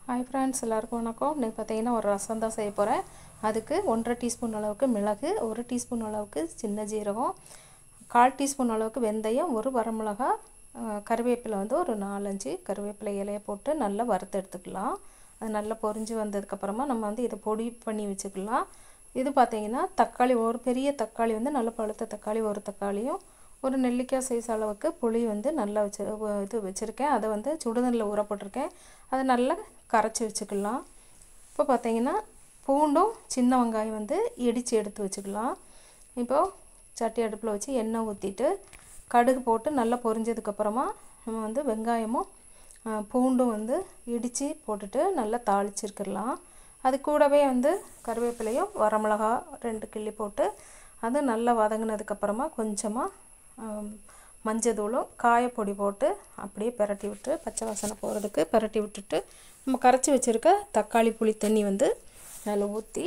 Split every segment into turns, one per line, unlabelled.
Hi friends, எல்லாருக்கும் வணக்கம். இன்றைக்கி பார்த்தீங்கன்னா ஒரு ரசம் தான் செய்ய போகிறேன். அதுக்கு 1.5 டீஸ்பூன் அளவுக்கு மிளகு, 1 டீஸ்பூன் அளவுக்கு சின்ன ஜீரகம், 1/4 டீஸ்பூன் அளவுக்கு வெந்தயம், ஒரு வரமிளகா, கருவேப்பிலை வந்து ஒரு 4-5 கருவேப்பிலை இலையை போட்டு நல்லா வறுத்து எடுத்துக்கலாம். அது நல்லா பொரிஞ்சு வந்ததுக்கப்புறமா நம்ம வந்து இதை பொடி பண்ணி வச்சுக்கலாம். இது பார்த்திங்கன்னா தக்காளி, ஒரு பெரிய தக்காளி வந்து நல்ல பழுத்த தக்காளி ஒரு தக்காளியும், ஒரு நெல்லிக்காய் சைஸ் அளவுக்கு புளி வந்து நல்லா வச்சுருக்கேன். அதை வந்து சுடுதண்ணில் ஊற போட்டிருக்கேன். அதை நல்லா கரைச்சி வச்சுக்கலாம். இப்போ பார்த்திங்கன்னா பூண்டும் சின்ன வெங்காயம் வந்து இடித்து எடுத்து வச்சுக்கலாம். இப்போது சட்டி அடுப்பில் வச்சு எண்ணெய் ஊற்றிட்டு கடுகு போட்டு நல்லா பொரிஞ்சதுக்கப்புறமா நம்ம வந்து வெங்காயமும் பூண்டும் வந்து இடித்து போட்டுட்டு நல்லா தாளிச்சிருக்கலாம். அது கூடவே வந்து கருவேப்பிலையும் வரமிளகா 2 கிள்ளி போட்டு அது நல்லா வதங்கினதுக்கப்புறமா கொஞ்சமாக மஞ்சத்தூளும் காயப்பொடி போட்டு அப்படியே பிரட்டி விட்டு பச்சை வாசனை போகிறதுக்கு பிரட்டி விட்டுட்டு நம்ம கரைச்சி வச்சுருக்க தக்காளி புளி தண்ணி வந்து அதில் ஊற்றி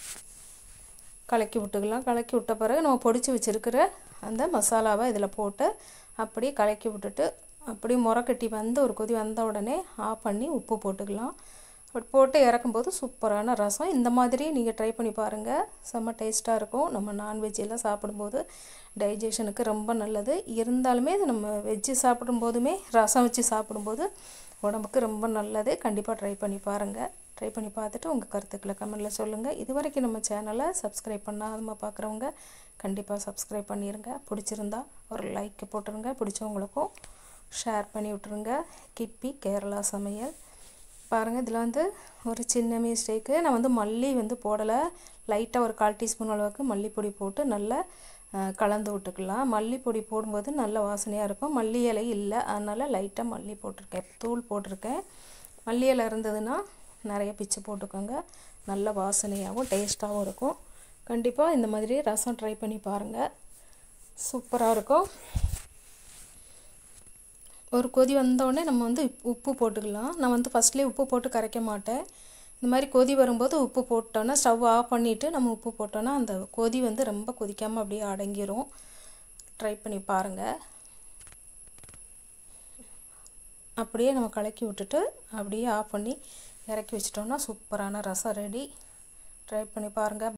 கலக்கி விட்டுக்கலாம். கலக்கி விட்ட பிறகு நம்ம பொடிச்சு வச்சுருக்கிற அந்த மசாலாவை இதில் போட்டு அப்படியே கலக்கி விட்டுட்டு அப்படியே முறக்கட்டி வந்து ஒரு கொதி வந்த உடனே ஆஃப் பண்ணி உப்பு போட்டுக்கலாம். அப்படி போட்டு இறக்கும்போது சூப்பரான ரசம். இந்த மாதிரி நீங்கள் ட்ரை பண்ணி பாருங்கள், செம்ம டேஸ்ட்டாக இருக்கும். நம்ம நான்வெஜ் எல்லாம் சாப்பிடும்போது டைஜஷனுக்கு ரொம்ப நல்லது. இருந்தாலுமே நம்ம வெஜ்ஜு சாப்பிடும்போதுமே ரசம் வச்சு சாப்பிடும்போது உடம்புக்கு ரொம்ப நல்லது. கண்டிப்பாக ட்ரை பண்ணி பாருங்கள். ட்ரை பண்ணி பார்த்துட்டு உங்கள் கருத்துக்களை கமெண்டில் சொல்லுங்கள். இது வரைக்கும் நம்ம சேனலை சப்ஸ்கிரைப் பண்ணாதமா பார்க்குறவங்க கண்டிப்பாக சப்ஸ்கிரைப் பண்ணிடுங்க. பிடிச்சிருந்தா ஒரு லைக் போட்டுருங்க. பிடிச்சவங்களுக்கும் ஷேர் பண்ணி விட்ருங்க. கிப்பி கேரளா சமையல் பாருங்கள். இதில் வந்து ஒரு சின்ன மிஸ்டேக்கு, நான் வந்து மல்லி வந்து போடலை. லைட்டாக ஒரு 1/4 டீஸ்பூன் அளவுக்கு மல்லிப்பொடி போட்டு நல்லா கலந்து விட்டுக்கலாம். மல்லிப்பொடி போடும்போது நல்ல வாசனையாக இருக்கும். மல்லி இலை இல்லை, அதனால் லைட்டாக மல்லி போட்டிருக்கேன், தூள் போட்டிருக்கேன். மல்லி இலை இருந்ததுன்னா நிறைய பிச்சு போட்டுக்கோங்க. நல்ல வாசனையாகவும் டேஸ்ட்டாகவும் இருக்கும். கண்டிப்பாக இந்த மாதிரி ரசம் ட்ரை பண்ணி பாருங்கள், சூப்பராக இருக்கும். ஒரு கொதி வந்தோடனே நம்ம வந்து உப்பு போட்டுக்கலாம். நான் வந்து ஃபஸ்ட்லேயே உப்பு போட்டு கரைக்க மாட்டேன். இந்த மாதிரி கொதி வரும்போது உப்பு போட்டோன்னா ஸ்டவ் ஆஃப் பண்ணிவிட்டு நம்ம உப்பு போட்டோன்னா அந்த கொதி வந்து ரொம்ப கொதிக்காமல் அப்படியே அடங்கிரும். ட்ரை பண்ணி பாருங்கள். அப்படியே நம்ம கலக்கி விட்டுட்டு அப்படியே ஆஃப் பண்ணி இறக்கி வச்சிட்டோன்னா சூப்பரான ரசம் ரெடி. ட்ரை பண்ணி பாருங்கள்.